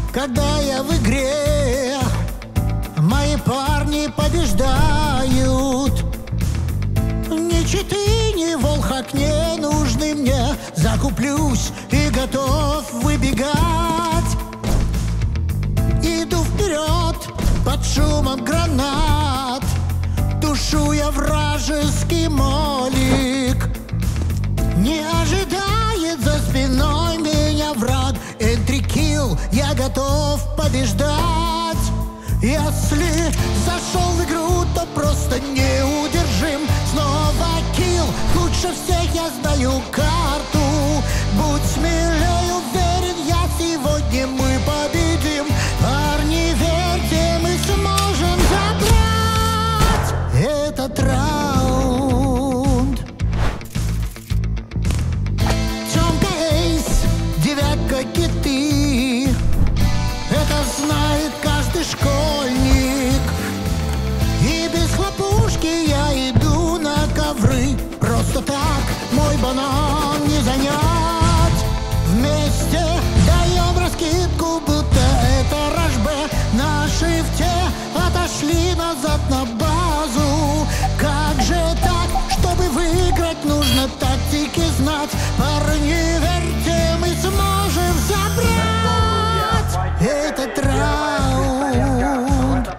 когда я в игре, мои парни побеждают. Ни читы, ни волхак не нужны мне, закуплюсь и готов выбегать. Иду вперед под шумом гранат, тушу я вражеский молик. Не ожидает за спиной меня враг, энтрикил, я готов побеждать. Если зашел в игру, то просто неудержим. Снова килл, лучше всех я знаю карту. Будь смелее, уверен я, сегодня мы победим. Парни, верьте, мы сможем забрать этот раунд. Темка эйс, девятка киты, это знает каждый школьник. И без хлопушки я иду на ковры. Просто так мой банан не занять. Вместе даем раскидку, будто это рашбе. Наши в те отошли назад на базу. Как же так? Чтобы выиграть, нужно тактики знать. Парни, верьте, мы сможем забрать этот раунд.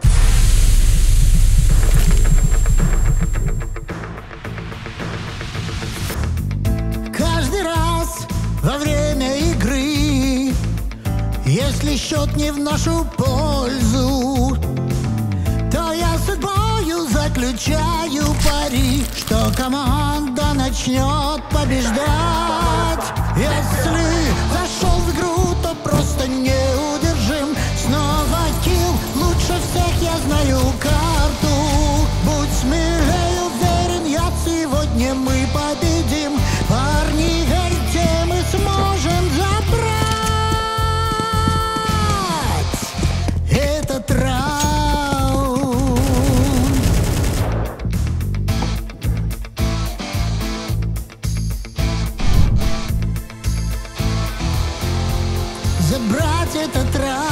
Каждый раз во время игры, если счет не в нашу пользу, то я с судьбою заключаю пари, что команда начнет побеждать. Если зашел в игру, то просто неудержим. Снова килл, лучше всех я знаю карту. Будь смелее, уверен я, сегодня мы победим. Парни, верьте, мы сможем забрать этот раунд. Забрать этот раунд.